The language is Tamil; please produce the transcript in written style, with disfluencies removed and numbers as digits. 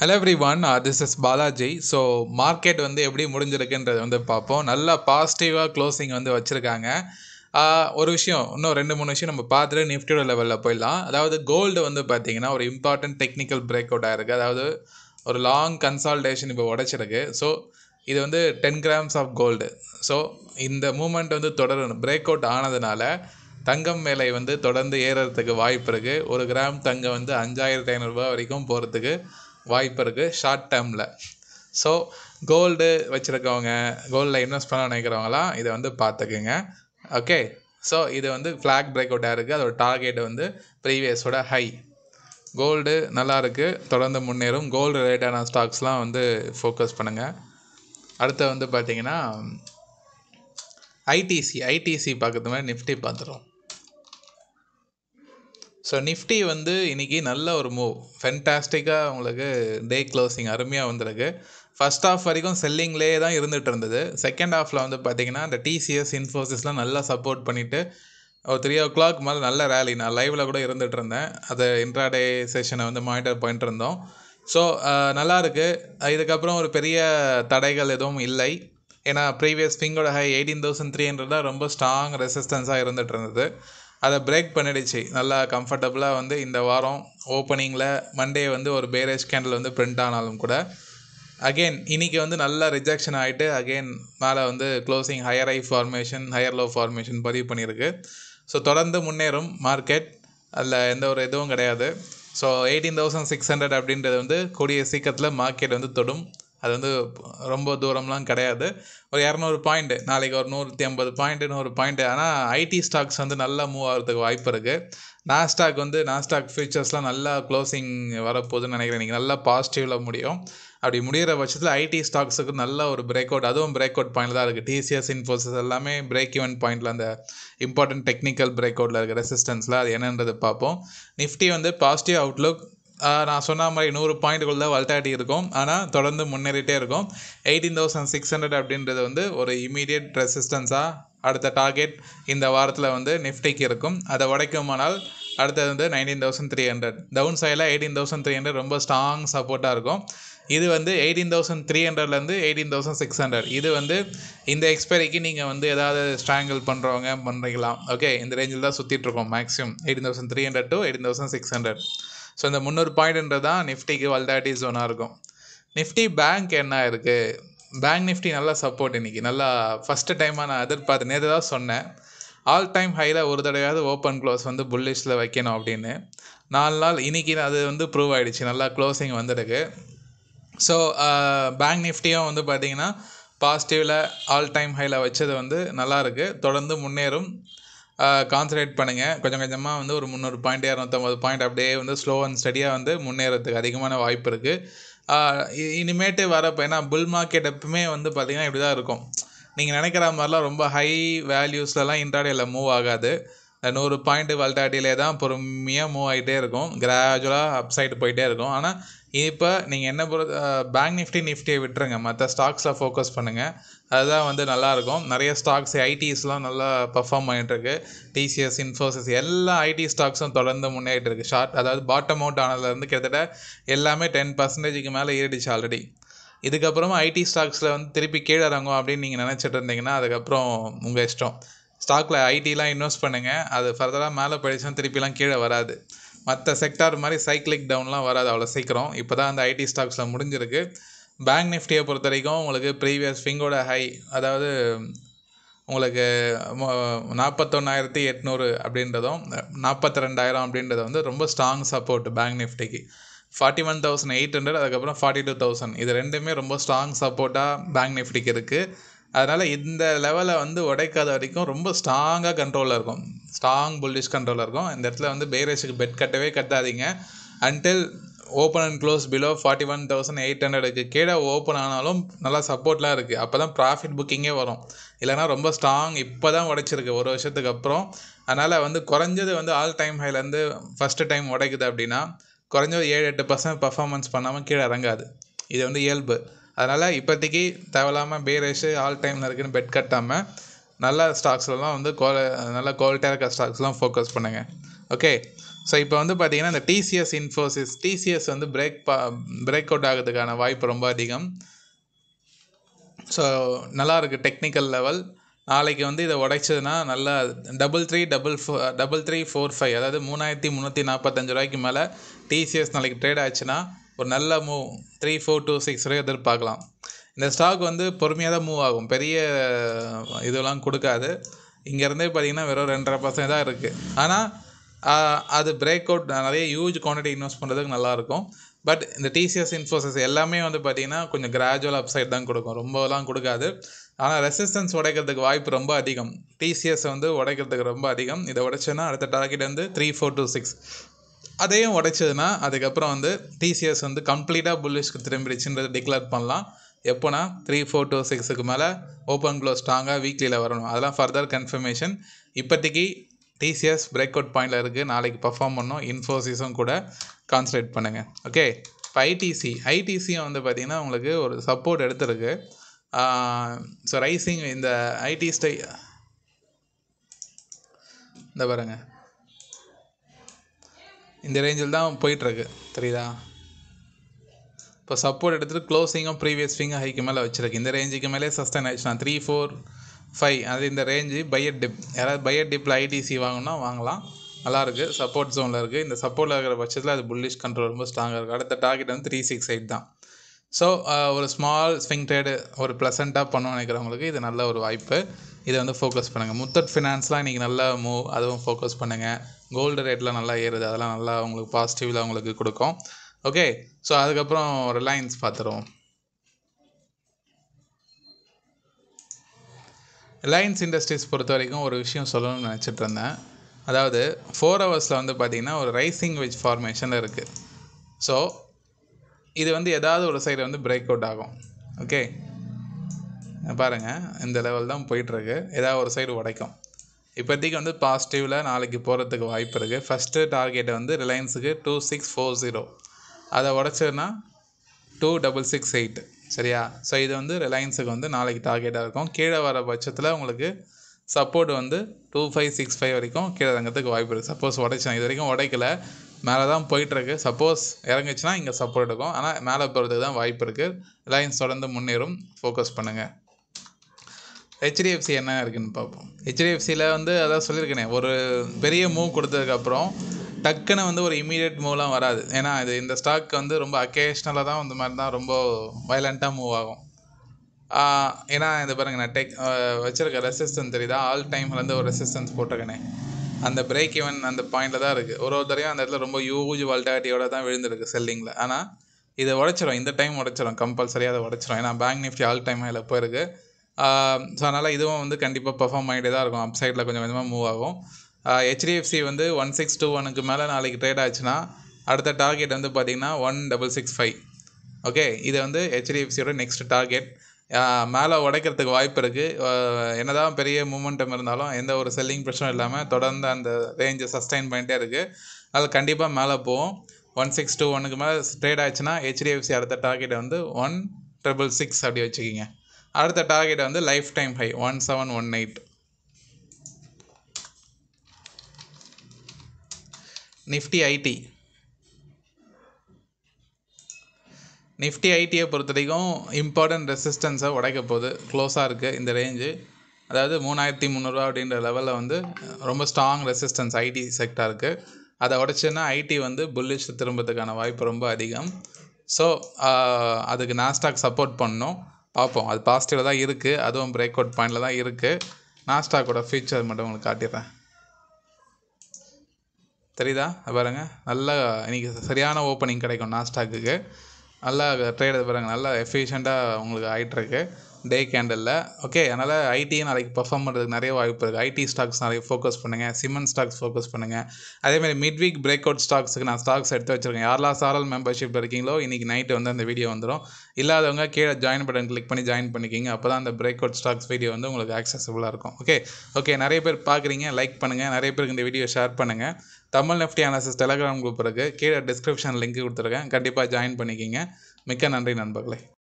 Hello everyone, this is Balaji. So market வந்து எப்படி முடிஞ்சிருக்குன்றது வந்து பார்ப்போம். நல்லா பாசிட்டிவாக க்ளோசிங் வந்து வச்சுருக்காங்க. ஒரு விஷயம் இன்னும் 2-3 விஷயம் நம்ம பார்த்துட்டு நிஃப்டியோட லெவலில் போயிடலாம். அதாவது கோல்டு வந்து பார்த்தீங்கன்னா ஒரு இம்பார்ட்டன்ட் டெக்னிக்கல் பிரேக் அவுட் ஆகிருக்கு. அதாவது ஒரு லாங் கன்சால்டேஷன் இப்போ உடைச்சிருக்கு. ஸோ இது வந்து 10 grams ஆஃப் கோல்டு. ஸோ இந்த மூமெண்ட் வந்து தொடரணும். பிரேக் அவுட் ஆனதுனால தங்கம் விலை வந்து தொடர்ந்து ஏறுறதுக்கு வாய்ப்பு இருக்குது. ஒரு கிராம் தங்கம் வந்து 5500 வரைக்கும் போகிறதுக்கு வாய்ப்பு இருக்குது ஷார்ட் டேர்மில். ஸோ கோல்டு வச்சுருக்கவங்க, கோல்டில் இன்வெஸ்ட் பண்ண நினைக்கிறவங்களாம் இதை வந்து பார்த்துக்குங்க. ஓகே, ஸோ இது வந்து ஃப்ளாக் பிரேக் அவுட்டாக இருக்குது. அதோட டார்கெட் வந்து ப்ரீவியஸோட ஹை. கோல்டு நல்லா இருக்குது, தொடர்ந்து முன்னேறும். கோல்டு ரிலேட்டடான ஸ்டாக்ஸ்லாம் வந்து ஃபோக்கஸ் பண்ணுங்கள். அடுத்து வந்து பார்த்திங்கன்னா ஐடிசி பார்க்கறது மாதிரி நிஃப்டி பார்த்துருவோம். ஸோ நிஃப்டி வந்து இன்றைக்கி நல்ல ஒரு மூவ், ஃபென்டாஸ்டிக்காக உங்களுக்கு டே க்ளோசிங் அருமையாக வந்திருக்கு. ஃபஸ்ட் ஹாஃப் வரைக்கும் செல்லிங்லேயே தான் இருந்துகிட்டு இருந்தது. செகண்ட் ஹாஃபில் வந்து பார்த்திங்கன்னா இந்த டிசிஎஸ், இன்ஃபோசிஸ்லாம் நல்லா சப்போர்ட் பண்ணிவிட்டு ஒரு 3 o'clock மேலே நல்ல ரேலி. நான் லைவில் கூட இருந்துகிட்டு இருந்தேன். அதை இன்ட்ராடே செஷனை வந்து மானிட்டர் பண்ணிட்டு இருந்தோம். ஸோ நல்லாயிருக்கு. இதுக்கப்புறம் ஒரு பெரிய தடைகள் எதுவும் இல்லை. ஏன்னா ப்ரீவியஸ் ஃபிங்கோட ஹை 18,300 தான் ரொம்ப ஸ்ட்ராங் ரெசிஸ்டன்ஸாக இருந்துகிட்டு இருந்தது. அதை பிரேக் பண்ணிடுச்சு நல்லா கம்ஃபர்டபுளாக. வந்து இந்த வாரம் ஓப்பனிங்கில் மண்டே வந்து ஒரு பேரேஜ் கேண்டில் வந்து பிரிண்ட் ஆனாலும் கூட அகெயின் இன்றைக்கி வந்து நல்லா ரிஜெக்ஷன் ஆகிட்டு அகெயின் மேலே வந்து closing higher high formation, higher low formation பதிவு பண்ணியிருக்கு. ஸோ தொடர்ந்து முன்னேறும் மார்க்கெட், அதில் எந்த ஒரு இதுவும் கிடையாது. ஸோ 18,600 அப்படின்றது வந்து கூடிய சீக்கிரத்தில் மார்க்கெட் வந்து தொடும். அது வந்து ரொம்ப தூரம்லாம் கிடையாது. ஒரு 200 பாயிண்ட், நாளைக்கு ஒரு 150 பாயிண்ட், 100 பாயிண்ட். ஆனால் ஐடி ஸ்டாக்ஸ் வந்து நல்லா மூவ் ஆகிறதுக்கு வாய்ப்பு இருக்குது. நாஸ்டாக் ஃபியூச்சர்ஸ்லாம் நல்லா க்ளோசிங் வரப்போகுதுன்னு நினைக்கிறேன். இன்றைக்கி நல்லா பாசிட்டிவில் முடியும். அப்படி முடிகிற பட்சத்தில் ஐடி ஸ்டாக்ஸுக்கு நல்ல ஒரு பிரேக் அவுட், அதுவும் பிரேக் அவுட் பாயிண்டில் தான் இருக்குது. டிசிஎஸ், இன்ஃபோசிஸ் எல்லாமே பிரேக் ஈவன் பாயிண்டில், அந்த இம்பார்ட்டன்ட் டெக்னிக்கல் பிரேக் அவுட்டில் இருக்குது ரெசிஸ்டன்ஸில். அது என்னன்றது பார்ப்போம். நிஃப்டி வந்து பாசிட்டிவ் அவுட்லுக். நான் சொன்ன மாதிரி 100 பாயிண்ட்டுக்குள்ள வால்டாலிட்டி இருக்கும், ஆனால் தொடர்ந்து முன்னேறிட்டே இருக்கும். 18,600 அப்படின்றது வந்து ஒரு இமீடியட் ரெசிஸ்டன்ஸாக அடுத்த டார்கெட் இந்த வாரத்தில் வந்து நிஃப்டிக்கு இருக்கும். அதை உடைக்குமானால் அடுத்தது வந்து 19,300. டவுன் சைடில் 18,300 ரொம்ப ஸ்ட்ராங் சப்போர்ட்டாக இருக்கும். இது வந்து 18,300லேருந்து 18,600. இது வந்து இந்த எக்ஸ்பைரிக்கு நீங்கள் வந்து ஏதாவது ஸ்ட்ராங்கிள் பண்ணுறீங்களாம். ஓகே, இந்த ரேஞ்சில் தான் சுற்றிட்டுருக்கோம் மேக்ஸிமம் 18,300 to 18,600. ஸோ இந்த 300 பாயிண்ட்ன்றது தான் நிஃப்டிக்கு வால்டாலிட்டி ஜோனாக இருக்கும். நிஃப்டி பேங்க் என்ன இருக்குது? பேங்க் நிஃப்டி நல்லா சப்போர்ட். இன்றைக்கி நல்லா ஃபஸ்ட்டு டைமாக நான் எதிர்பார்த்து நேற்று தான் சொன்னேன், ஆல் டைம் ஹையில் ஒரு தடவையாவது ஓப்பன் க்ளோஸ் வந்து புல்லிஷில் வைக்கணும் அப்படின்னு. 4 நாள் இன்றைக்கி அது வந்து ப்ரூவ் ஆகிடுச்சு, நல்லா க்ளோசிங் வந்துருக்கு. ஸோ பேங்க் நிஃப்டியும் வந்து பார்த்திங்கன்னா பாசிட்டிவில் ஆல் டைம் ஹையில் வச்சது வந்து நல்லாயிருக்கு. தொடர்ந்து முன்னேறும். கான்சன்ட்ரேட் பண்ணுங்கள். கொஞ்சம் கொஞ்சமாக வந்து ஒரு 300 பாயிண்ட், 250 பாயிண்ட் அப்படியே வந்து ஸ்லோ அண்ட் ஸ்டடியாக வந்து முன்னேறதுக்கு அதிகமான வாய்ப்பு இருக்குது. இனிமேட்டு வரப்போ, ஏன்னா புல் மார்க்கெட் எப்பவுமே வந்து பார்த்திங்கன்னா இப்படி தான் இருக்கும். நீங்கள் நினைக்கிற மாதிரிலாம் ரொம்ப ஹை வேல்யூஸ்லலாம் இன்ட்ராடேயில் மூவ் ஆகாது. இந்த 100 பாயிண்ட் வால்டாலிட்டியிலே தான் பொறுமையாக மூவ் ஆகிட்டே இருக்கும், கிராஜுவலாக அப்சைடு போயிட்டே இருக்கும். ஆனால் இப்போ நீங்கள் என்ன பேங்க் நிஃப்டியை விட்டுருங்க, மற்ற ஸ்டாக்ஸில் ஃபோக்கஸ் பண்ணுங்கள். அதுதான் வந்து நல்லாயிருக்கும். நிறைய ஸ்டாக்ஸ் ஐடிஸ்லாம் நல்லா பர்ஃபார்ம் பண்ணிகிட்ருக்கு. டிசிஎஸ், இன்ஃபோசிஸ் எல்லா ஐடி ஸ்டாக்ஸும் தொடர்ந்து முன்னேறிட்டு இருக்குது. அதாவது பாட்டம் அவுட் ஆனதுலேருந்து கிட்டத்தட்ட எல்லாமே 10% மேலே ஏறிடுச்சு ஆல்ரெடி. இதுக்கப்புறமா ஐடி ஸ்டாக்ஸில் வந்து திருப்பி கீழே இறங்கும் அப்படின்னு நீங்கள் நினச்சிட்டு இருந்தீங்கன்னா அதுக்கப்புறம் உங்கள் இஷ்டம். ஸ்டாக்கில் ஐடிலாம் இன்வெஸ்ட் பண்ணுங்கள். அது ஃபர்தராக மேலே போயிடுச்சுன்னா திருப்பிலாம் கீழே வராது. மற்ற செக்டார் மாதிரி சைக்கிளிக் டவுன்லாம் வராது அவ்வளோ சீக்கிரம். இப்போ தான் அந்த ஐடி ஸ்டாக்ஸில் முடிஞ்சிருக்கு. பேங்க் நிஃப்டியை பொறுத்த வரைக்கும் உங்களுக்கு ப்ரீவியஸ் ஃபிங்கோட ஹை, அதாவது உங்களுக்கு 41,800 அப்படின்றதும் 42,000 அப்படின்றது வந்து ரொம்ப ஸ்ட்ராங் சப்போர்ட் பேங்க் நிஃப்டிக்கு. 41,800, அதுக்கப்புறம் 42,000, இது ரெண்டுமே ரொம்ப ஸ்ட்ராங் சப்போர்ட்டாக பேங்க் நிஃப்டிக்கு இருக்குது. அதனால் இந்த லெவலை வந்து உடைக்காத வரைக்கும் ரொம்ப ஸ்ட்ராங்காக கண்ட்ரோலில் இருக்கும், ஸ்ட்ராங் புல்லிஷ் கண்ட்ரோலில் இருக்கும். இந்த இடத்துல வந்து பேரேஜுக்கு பெட் கட்டாதீங்க. Until open and close below 41,800க்கு கீழே ஓப்பன் ஆனாலும் நல்லா சப்போர்ட்லாம் இருக்குது. அப்போ தான் ப்ராஃபிட் புக்கிங்கே வரும். இல்லைனா ரொம்ப ஸ்ட்ராங் இப்போ தான் உடைச்சிருக்கு ஒரு வருஷத்துக்கு அப்புறம். அதனால் வந்து குறைஞ்சது வந்து ஆல் டைம் ஹைலேருந்து ஃபஸ்ட்டு டைம் உடைக்குது அப்படின்னா குறைஞ்சது 7-8% பர்ஃபார்மன்ஸ் பண்ணாமல் கீழே இறங்காது. இது வந்து இயல்பு. அதனால் இப்போதைக்கு தேவையில்லாமல் பேரேஷு ஆல் டைமில் இருக்குதுன்னு பெட் கட்டாமல் நல்ல ஸ்டாக்ஸ்லாம் வந்து நல்ல குவாலிட்டியாக இருக்க ஸ்டாக்ஸ்லாம் ஃபோக்கஸ் பண்ணுங்கள். ஓகே, ஸோ இப்போ வந்து பார்த்தீங்கன்னா இந்த டிசிஎஸ் இன்ஃபோசிஸ் டிசிஎஸ் வந்து பிரேக் அவுட் ஆகிறதுக்கான வாய்ப்பு ரொம்ப அதிகம். ஸோ நல்லா இருக்குது டெக்னிக்கல் லெவல். நாளைக்கு வந்து இதை உடைச்சதுன்னா நல்லா 3345 அதாவது 3345 ரூபாய்க்கு மேலே டிசிஎஸ் நாளைக்கு ட்ரேட் ஆச்சுன்னா ஒரு நல்ல மூவ் 3426 வரை எதிர்பார்க்கலாம். இந்த ஸ்டாக் வந்து பொறுமையாக தான் மூவ் ஆகும், பெரிய இதெல்லாம் கொடுக்காது. இங்கேருந்தே பார்த்தீங்கன்னா வெறும் 2.5% தான் இருக்குது. ஆனால் அது பிரேக் அவுட் நிறைய ஹியூஜ் குவான்டிட்டி இன்வெஸ்ட் பண்ணுறதுக்கு நல்லாயிருக்கும். பட் இந்த டிசிஎஸ் இன்ஃபோசிஸ் எல்லாமே வந்து பார்த்திங்கன்னா கொஞ்சம் கிராஜுவல் அப்சைட் தான் கொடுக்கும், ரொம்பலாம் கொடுக்காது. ஆனால் ரெசிஸ்டன்ஸ் உடைக்கிறதுக்கு வாய்ப்பு ரொம்ப அதிகம். டிசிஎஸ் வந்து உடைக்கிறதுக்கு ரொம்ப அதிகம். இதை உடைச்சோன்னா அடுத்த டார்கெட் வந்து 3426. அதையும் உடைச்சதுன்னா அதுக்கப்புறம் வந்து டிசிஎஸ் வந்து கம்ப்ளீட்டாக புல்லிஷ்க்கு திரும்பிடுச்சுன்றது டிக்ளேர் பண்ணலாம். எப்போனா 3426க்கு மேலே ஓப்பன் க்ளோஸ் ஸ்ட்ராங்காக வீக்லியில் வரணும். அதெல்லாம் ஃபர்தர் கன்ஃபர்மேஷன். இப்போதைக்கு டிசிஎஸ் பிரேக் அவுட் பாயிண்டில் இருக்குது, நாளைக்கு பர்ஃபார்ம் பண்ணோம். இன்ஃபோசிஸும் கூட கான்சன்ட்ரேட் பண்ணுங்கள். ஓகே, இப்போ ஐடிசியும் வந்து பார்த்திங்கன்னா உங்களுக்கு ஒரு சப்போர்ட் எடுத்துருக்கு. ஸோ ரைசிங் இந்த ஐடி இந்த பாருங்க இந்த ரேஞ்சில் தான் போயிட்டுருக்கு, தெரியுதா? இப்போ சப்போர்ட் எடுத்துகிட்டு க்ளோசிங்கும் ப்ரீவியஸ் ஃபிங்கர் ஹைக்கு மேலே வச்சுருக்கு. இந்த ரேஞ்சுக்கு மேலே சஸ்டைன் ஆயிடுச்சுனா 345 அது இந்த ரேஞ்சு பையட் டிப். யாராவது பையட் டிப்பில் ஐடிசி வாங்கினா வாங்கலாம், நல்லாயிருக்கு. சப்போர்ட் ஜோனில் இருக்குது. இந்த சப்போர்ட்டில் இருக்கிற பட்சத்தில் அது புல்லிஷ் கண்ட்ரோல் ரொம்ப ஸ்ட்ராங்காக இருக்குது. அடுத்த டார்கெட் வந்து 368 தான். ஸோ ஒரு ஸ்மால் ஸ்விங் ட்ரேடு ஒரு ப்ளசண்ட்டாக பண்ணணும்னு நினைக்கிறவங்களுக்கு இது நல்ல ஒரு வாய்ப்பு. இதை வந்து ஃபோக்கஸ் பண்ணுங்கள். முத்தட் ஃபினான்ஸ்லாம் இன்றைக்கி நல்லா மூவ், அதுவும் ஃபோக்கஸ் பண்ணுங்கள். கோல்டு ரேட்லாம் நல்லா ஏறுது, அதெல்லாம் நல்லா உங்களுக்கு பாசிட்டிவில் உங்களுக்கு கொடுக்கும். ஓகே, ஸோ அதுக்கப்புறம் ரிலையன்ஸ் பார்த்துருவோம். ரிலையன்ஸ் இண்டஸ்ட்ரீஸ் பொறுத்த வரைக்கும் ஒரு விஷயம் சொல்லணும்னு நினச்சிட்டு இருந்தேன். அதாவது 4 ஹவர்ஸில் வந்து பார்த்திங்கன்னா ஒரு ரைசிங் வெஜ் ஃபார்மேஷனில் இருக்குது. ஸோ இது வந்து ஏதாவது ஒரு சைடு வந்து பிரேக் அவுட் ஆகும். ஓகே, பாருங்கள் இந்த லெவல் தான் போயிட்டுருக்கு, ஏதாவது ஒரு சைடு உடைக்கும். இப்போதைக்கு வந்து பாசிட்டிவில் நாளைக்கு போகிறதுக்கு வாய்ப்பு இருக்குது. ஃபஸ்ட்டு டார்கெட்டை வந்து ரிலையன்ஸுக்கு 2640, அதை உடச்சதுன்னா 2668, சரியா? ஸோ இது வந்து ரிலையன்ஸுக்கு வந்து நாளைக்கு டார்கெட்டாக இருக்கும். கீழே வர பட்சத்தில் உங்களுக்கு சப்போர்ட் வந்து 2565 வரைக்கும் கீழே இறங்கிறதுக்கு வாய்ப்பு இருக்குது. சப்போஸ் உடைச்சா, இது வரைக்கும் உடைக்கல, மேலே தான் போயிட்டுருக்கு. சப்போஸ் இறங்குச்சுன்னா இங்கே சப்போர்ட் இருக்கும், ஆனால் மேலே போகிறதுக்கு தான் வாய்ப்பு இருக்குது. ரிலையன்ஸ் தொடர்ந்து முன்னேறும், ஃபோக்கஸ் பண்ணுங்கள். ஹெச்டிஎஃப்சி என்ன இருக்குதுன்னு பார்ப்போம். ஹெச்டிஎஃப்சியில் வந்து அதான் சொல்லியிருக்கேனே, ஒரு பெரிய மூவ் கொடுத்ததுக்கப்புறம் டக்குன்னு வந்து ஒரு இமீடியட் மூவ்லாம் வராது. ஏன்னா இது இந்த ஸ்டாக் வந்து ரொம்ப அக்கேஷ்னலாக தான் இந்த மாதிரி தான் ரொம்ப வயலண்ட்டாக மூவ் ஆகும். ஏன்னா இந்த பாருங்க, நான் வச்சுருக்க ரெசிஸ்டன்ஸ் தெரியுதா? ஆல் டைம்லேருந்து ஒரு ரெசிஸ்டன்ஸ் போட்டிருக்கேனே, அந்த பிரேக் ஈவன் அந்த பாயிண்டில் தான் இருக்குது. ஒரு தடவையும் அந்த இடத்துல ரொம்ப ஹியூஜ் வால்டாலிட்டியோட தான் விழுந்திருக்கு செல்லிங்கில். ஆனால் இதை உடைச்சிடும், இந்த டைம் உடைச்சிடும், கம்பல்சரியாக அதை உடைச்சிடும். ஏன்னா பேங்க் நிஃப்டி ஆல் டைம் ஹையில் போயிருக்கு. ஸோ அதனால் இதுவும் வந்து கண்டிப்பாக பர்ஃபார்ம் ஆகிட்டே தான் இருக்கும், அப் சைடில் கொஞ்சம் கொஞ்சமாக மூவ் ஆகும். ஹெச்டிஎஃப்சி வந்து 1621க்கு மேலே நாளைக்கு ட்ரேட் ஆச்சுன்னா அடுத்த டார்கெட் வந்து பார்த்திங்கன்னா 1665. ஓகே, இது வந்து ஹெச்டிஎஃப்சியோட நெக்ஸ்ட் டார்கெட். மேலே உடைக்கிறதுக்கு வாய்ப்பு இருக்குது. என்ன தான் பெரிய மூமெண்டம் இருந்தாலும் எந்த ஒரு செல்லிங் ப்ரெஷரும் இல்லாமல் தொடர்ந்து அந்த ரேஞ்சை சஸ்டைன் பண்ணிட்டே இருக்குது. அது கண்டிப்பாக மேலே போகும். 1621க்கு மேலே ட்ரேட் ஆச்சுன்னா ஹெச்டிஎஃப்சி அடுத்த டார்கெட்டை வந்து 1666 அப்படி வச்சுக்கிங்க. அடுத்த டார்கெட் வந்து லைஃப் டைம் ஹை 1718. நிஃப்டி ஐடியை பொறுத்த வரைக்கும் இம்பார்ட்டன்ட் ரெசிஸ்டன்ஸை உடைக்க போகுது, க்ளோஸாக இருக்குது இந்த ரேஞ்சு. அதாவது 3300 அப்படின்ற லெவலில் வந்து ரொம்ப ஸ்ட்ராங் ரெசிஸ்டன்ஸ் ஐடி செக்டாருக்கு. அதை உடைச்சுன்னா ஐடி வந்து புல்லிஷ் திரும்புறதுக்கான வாய்ப்பு ரொம்ப அதிகம். ஸோ அதுக்கு நாஸ்டாக் சப்போர்ட் பண்ணணும், பார்ப்போம். அது பாசிட்டிவில் தான் இருக்குது, அதுவும் பிரேக் அவுட் பாயிண்டில் தான் இருக்குது. நாஸ்டாக்கோட ஃபீச்சர் மட்டும் உங்களுக்கு காட்டிடுறேன், தெரியுதா? பாருங்கள், நல்லா இன்றைக்கி சரியான ஓப்பனிங் கிடைக்கும் நாஸ்டாக்கு. நல்லா ட்ரேட் பாருங்கள், நல்லா எஃபிஷியண்ட்டாக உங்களுக்கு ஆகிட்டுருக்கு டே கேண்டலில். ஓகே, அதனால் ஐடியும் நாளைக்கு பர்ஃபார்ம் பண்ணுறதுக்கு நிறைய வாய்ப்பு இருக்குது. ஐடி ஸ்டாக்ஸ் நிறைய ஃபோக்கஸ் பண்ணுங்கள், சிமெண்ட் ஸ்டாக்ஸ் ஃபோக்கஸ் பண்ணுங்கள். அதேமாதிரி மிட் வீக் பிரேக் அவுட் ஸ்டாக்ஸுக்கு நான் ஸ்டாக்ஸ் எடுத்து வச்சுருக்கேன். யாரெல்லாம் சாரல் மெம்பர்ஷிப் இருக்கீங்களோ இன்றைக்கி நைட்டு வந்து அந்த வீடியோ வந்துடும். இல்லாதவங்க கீழே ஜாயின் பட்டன் கிளிக் பண்ணி ஜாயின் பண்ணிக்கிங்க. அப்போ தான் அந்த பிரேக் அவுட் ஸ்டாக்ஸ் வீடியோ வந்து உங்களுக்கு ஆக்சஸபிளாக இருக்கும். ஓகே, நிறைய பேர் பார்க்குறீங்க, லைக் பண்ணுங்கள், நிறைய பேருக்கு இந்த வீடியோ ஷேர் பண்ணுங்கள். தமிழ்நிஃப்டியானாலிசிஸ் டெலகிராம் குரூப் இருக்குது, கீழே டிஸ்கிரிப்ஷன் லிங்க் கொடுத்துருக்கேன், கண்டிப்பாக ஜாயின் பண்ணிக்கிங்க. மிக்க நன்றி நண்பர்களே.